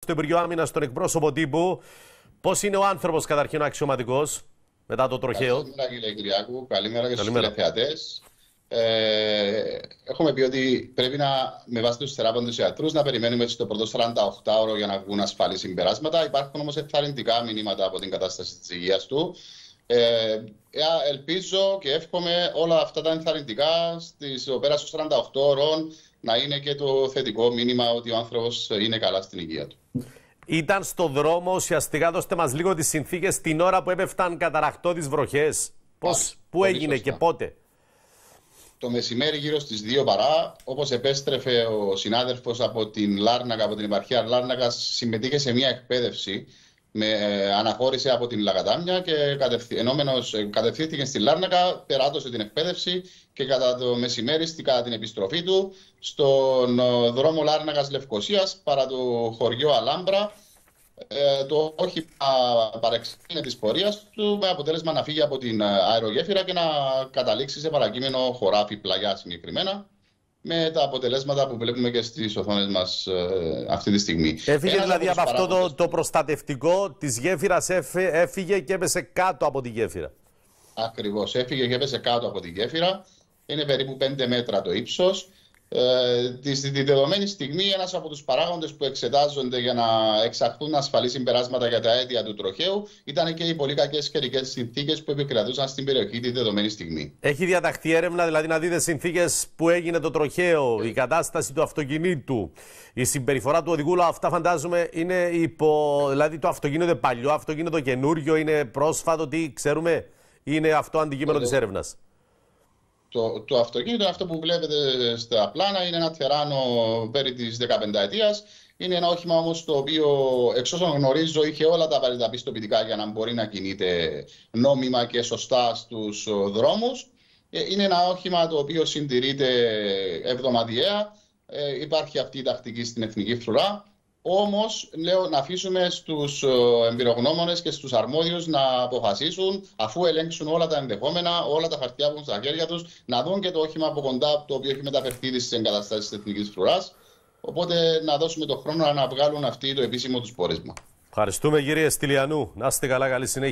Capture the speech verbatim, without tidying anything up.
το Υπουργείο Άμυνας στον εκπρόσωπο τύπου. Πώς είναι ο άνθρωπος καταρχήν ο αξιωματικός μετά το τροχαίο? Καλημέρα κύριε Κυριάκου, καλημέρα και στους τηλεθεατές. Ε, έχουμε πει ότι πρέπει να, με βάση τους θεράποντες ιατρούς, να περιμένουμε στο πρώτο σαράντα οκτώ ώρο για να βγουν ασφαλή συμπεράσματα. Υπάρχουν όμως ενθαρρυντικά μηνύματα από την κατάσταση της υγείας του. Ε, ελπίζω και εύχομαι όλα αυτά τα ενθαρρυντικά στο πέρας των σαράντα οκτώ ώρων να είναι και το θετικό μήνυμα ότι ο άνθρωπος είναι καλά στην υγεία του. Ήταν στο δρόμο, ουσιαστικά δώστε μας λίγο τις συνθήκες την ώρα που έπεφταν καταραχτώδεις βροχές. Πώς, πού έγινε σωστά. Και πότε? Το μεσημέρι γύρω στις δύο παρά, όπως επέστρεφε ο συνάδελφος από την Λάρνακα, από την επαρχία Λάρνακας, συμμετείχε σε μια εκπαίδευση, με, ε, αναχώρησε από την Λακατάμια και κατευθύ, ενόμενος, ε, κατευθύνθηκε στη Λάρνακα, περάτωσε την εκπαίδευση και κατά το μεσημέρι, κατά την επιστροφή του, στον ε, δρόμο Λάρνακας Λευκωσίας, παρά το χωριό Αλάμπρα, ε, το όχημα παρεξήγηλε της πορείας του, με αποτέλεσμα να φύγει από την αερογέφυρα και να καταλήξει σε παρακείμενο χωράφι, πλαγιά συγκεκριμένα, με τα αποτελέσματα που βλέπουμε και στις οθόνες μας ε, αυτή τη στιγμή. Έφυγε Ένας δηλαδή από αυτό το, το προστατευτικό της γέφυρας, έφυγε και έπεσε κάτω από τη γέφυρα. Ακριβώς, έφυγε και έπεσε κάτω από τη γέφυρα. Είναι περίπου πέντε μέτρα το ύψος. Ε, τη δεδομένη στιγμή ένας από τους παράγοντες που εξετάζονται για να εξαχθούν ασφαλή συμπεράσματα για τα αίτια του τροχαίου ήταν και οι πολύ κακές καιρικές συνθήκες που επικρατούσαν στην περιοχή τη δεδομένη στιγμή. Έχει διαταχθεί έρευνα, δηλαδή να δείτε συνθήκες που έγινε το τροχαίο, η κατάσταση του αυτοκινήτου, η συμπεριφορά του οδηγού, αυτά φαντάζομαι είναι υπό, δηλαδή το αυτοκίνητο παλιό, αυτοκίνητο καινούριο, είναι πρόσφατο, τι ξέρουμε, είναι αυτό αντικείμενο της έρευνας? Το, το αυτοκίνητο, αυτό που βλέπετε στα πλάνα, είναι ένα τεράνο περί της δεκαπενταετίας. Είναι ένα όχημα όμως το οποίο, εξ όσων γνωρίζω, είχε όλα τα απαραίτητα πιστοποιητικά για να μπορεί να κινείται νόμιμα και σωστά στους δρόμους. Είναι ένα όχημα το οποίο συντηρείται εβδομαδιαία. Ε, υπάρχει αυτή η τακτική στην Εθνική Φρουρά. Όμως, λέω να αφήσουμε στους εμπειρογνώμονες και στους αρμόδιους να αποφασίσουν, αφού ελέγξουν όλα τα ενδεχόμενα, όλα τα χαρτιά που έχουν στα χέρια τους, να δουν και το όχημα από κοντά, το οποίο έχει μεταφερθεί στις εγκαταστάσεις της Εθνικής Φρουράς. Οπότε, να δώσουμε τον χρόνο να βγάλουν αυτοί το επίσημο τους πόρισμα. Ευχαριστούμε κύριε Στυλιανού. Να είστε καλά, καλή συνέχεια.